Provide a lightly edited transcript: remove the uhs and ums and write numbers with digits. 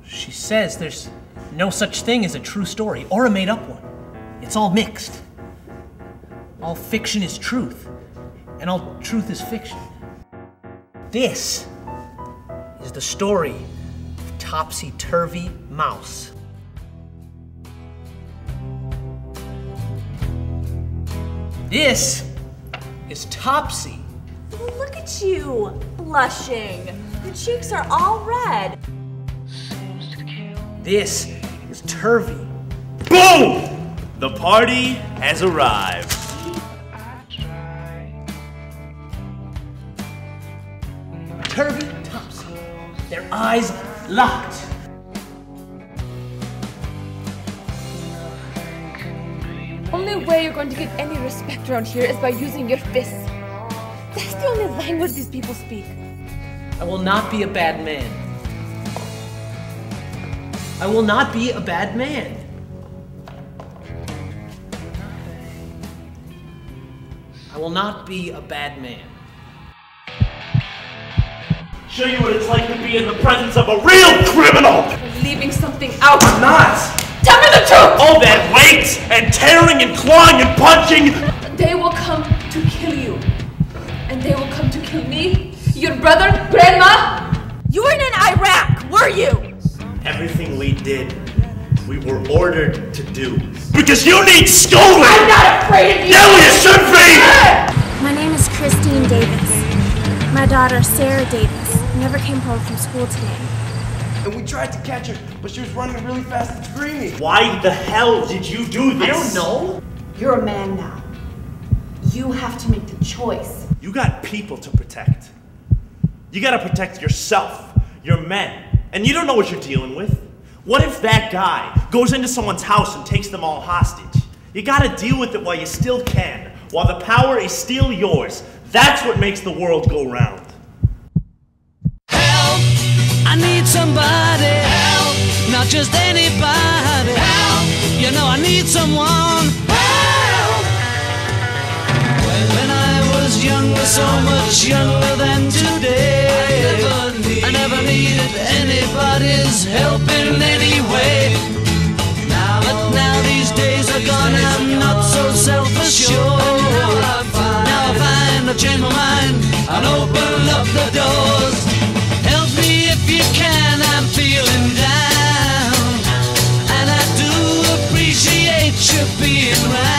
She says there's no such thing as a true story or a made-up one. It's all mixed. All fiction is truth, and all truth is fiction. This is the story of Topsy Turvy Mouse. This is Topsy. Look at you, blushing. Your cheeks are all red. This is Turvy. Boom! The party has arrived. Turvy, Topsy, their eyes locked. Only way you're going to get any respect around here is by using your fists. That's the only language these people speak. I will not be a bad man. I will not be a bad man. I will not be a bad man. Show you what it's like to be in the presence of a real criminal! You're leaving something out. I'm not! Tell me the truth! All that weight and tearing and clawing and punching! They will come to kill you. And they will come to kill me, your brother, Grandma. You weren't in Iraq, were you? Everything we did, we were ordered to do. Because you need schooling! I'm not afraid of you! Yeah, you should be! My name is Christine Davis. My daughter, Sarah Davis, never came home from school today. And we tried to catch her, but she was running really fast and screaming. Why the hell did you do this? I don't know. You're a man now. You have to make the choice. You got people to protect. You gotta protect yourself, your men, and you don't know what you're dealing with. What if that guy goes into someone's house and takes them all hostage? You gotta deal with it while you still can, while the power is still yours. That's what makes the world go round. Help! I need somebody. Help! Not just anybody. Help! You know I need someone. Help! When I was younger, so much younger than today, I never needed anybody's help in any way. But now these days are gone, I'm not so self-assured. Now I find I've changed my mind, I'll open up the doors. Help me if you can, I'm feeling down, and I do appreciate you being right.